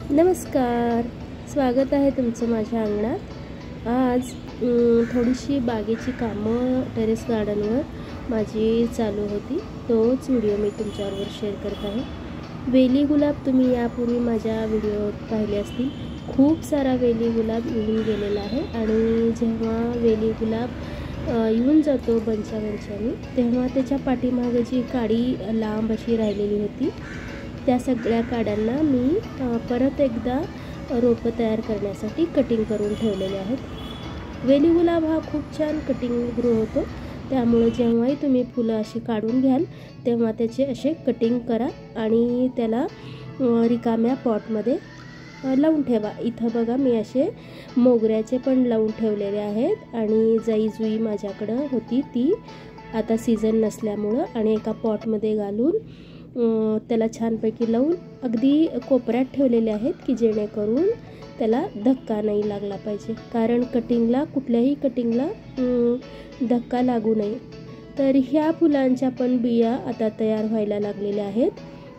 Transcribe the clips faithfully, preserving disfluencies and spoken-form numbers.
नमस्कार, स्वागत आहे तुमचं माझ्या अंगणात। आज थोडीशी बागेची कामं टेरेस गार्डनवर माझी चालू होती, तोच व्हिडिओ मी तुमच्याबरोबर शेअर करत आहे। वेली गुलाब तुम्ही यापूर्वी माझ्या व्हिडिओत पाहिले असतील। खूप सारा वेली गुलाब येऊन गेलेला आहे आणि जेव्हा वेली गुलाब येऊन जातो बंचा बंचानी, तेव्हा त्याच्या पाठीमागे जी काडी लांब अशी राहिलेली होती, त्या सगळ्या काड्यांना मी परत एकदा रोपं तयार करण्यासाठी कटिंग करून ठेवलेले आहेत। वेली गुलाब हा खूप छान कटिंग ग्रो होतो, त्यामुळे जेव्हाही तुम्ही फुलं अशी काढून घ्याल तेव्हा त्याचे असे कटिंग करा आणि त्याला रिकाम्या पॉटमध्ये लावून ठेवा। इथं बघा मी असे मोगऱ्याचे पण लावून ठेवलेले आहेत आणि जाई जुई माझ्याकडं होती ती आता सीझन नसल्यामुळं आणि एका पॉटमध्ये घालून त्याला छानपैकी लावून अगदी कोपऱ्यात ठेवलेले आहेत की जेणेकरून त्याला धक्का नाही लागला पाहिजे, कारण कटिंगला कुठल्याही कटिंगला धक्का लागू नये। तर ह्या फुलांच्या पण बिया आता तयार व्हायला लागलेल्या आहेत,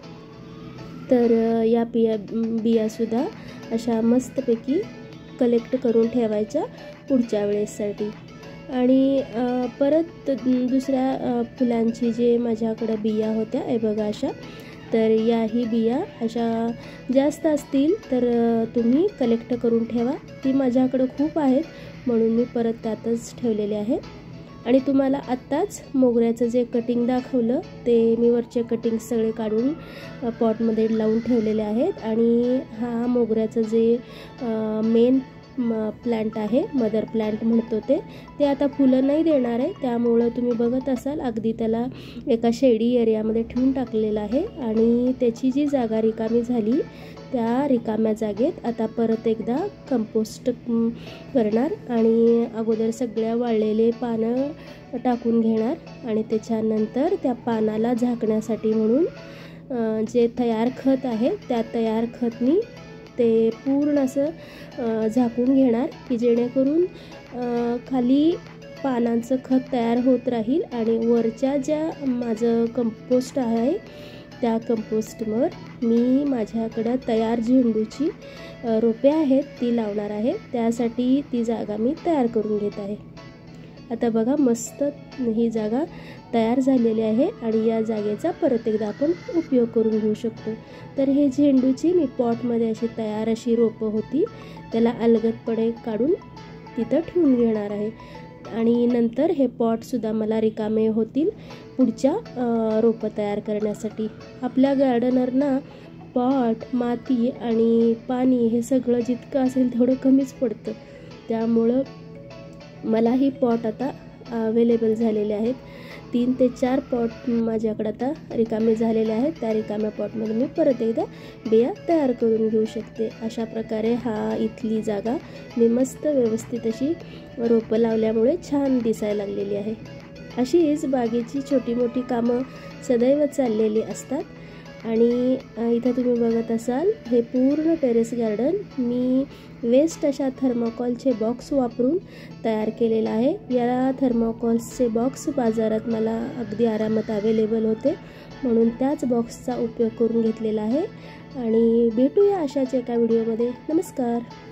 तर या बिया बियासुद्धा अशा मस्तपैकी कलेक्ट करून ठेवायच्या पुढच्या वेळेसाठी। आणि परत दुसऱ्या फुलांची जे माझ्याकडे बिया होत्या हे बघा अशा, तर याही बिया अशा जास्त असतील तर तुम्ही कलेक्ट करून ठेवा। ती माझ्याकडे खूप आहेत म्हणून मी परत त्यातच ठेवलेले आहे। आणि तुम्हाला आत्ताच मोगऱ्याचं जे कटिंग दाखवलं ते मी वरचे कटिंग सगळे काढून पॉटमध्ये लावून ठेवलेले आहेत। आणि हा मोगऱ्याचं जे मेन प्लांट आहे, मदर प्लांट म्हणतो ते ते आता फुलं नाही देणार आहे, त्यामुळं तुम्ही बघत असाल अगदी त्याला एका शेडी एरियामध्ये ठेवून टाकलेलं आहे। आणि त्याची जी जागा रिकामी झाली त्या रिकाम्या जागेत आता परत एकदा कंपोस्ट करणार आणि अगोदर सगळ्या वाळलेले पानं टाकून घेणार आणि त्याच्यानंतर त्या पानाला झाकण्यासाठी म्हणून जे तयार खत आहे त्या तयार खतनी ते पूर्ण असं झाकून घेणार की जेणेकरून खाली पानांचं खत तयार होत राहील आणि वरच्या ज्या माझं कंपोस्ट आहे त्या कंपोस्टवर मी माझ्याकडं तयार झेंडूची रोपे आहेत ती लावणार आहे, त्यासाठी ती जागा मी तयार करून घेत आहे। आता बघा मस्त ही जागा तयार झालेली आहे आणि या जागेचा परत एकदा आपण उपयोग करून घेऊ शकतो। तर हे झेंडूची मी पॉटमध्ये अशी तयार अशी रोपं होती त्याला अलगदपणे काढून तिथं ठेवून घेणार आहे आणि नंतर हे पॉटसुद्धा मला रिकामे होतील पुढच्या रोपं तयार करण्यासाठी। आपल्या गार्डनरना पॉट, माती आणि पाणी हे सगळं जितकं असेल तेवढं कमीच पडतं, त्यामुळं मलाही पॉट आता अवेलेबल झालेले आहेत। तीन ते चार पॉट माझ्याकडे आता रिकामे झालेले आहेत, त्या रिकाम्या पॉटमध्ये मी परत एकदा बिया तयार करून घेऊ शकते। अशा प्रकारे हा इथली जागा मी मस्त व्यवस्थित अशी रोपं लावल्यामुळे छान दिसायला लागलेली आहे। अशीच बागेची छोटी मोठी कामं सदैव चाललेली असतात। आणि इथं तुम्ही बघत असाल हे पूर्ण टेरेस गार्डन मी वेस्ट अशा थर्माकोलचे बॉक्स वापरून तयार केलेलं आहे। या थर्माकोल्सचे बॉक्स बाजारात मला अगदी आरामात अवेलेबल होते म्हणून त्याच बॉक्सचा उपयोग करून घेतलेला आहे। आणि भेटूया अशाच एका व्हिडिओमध्ये। नमस्कार।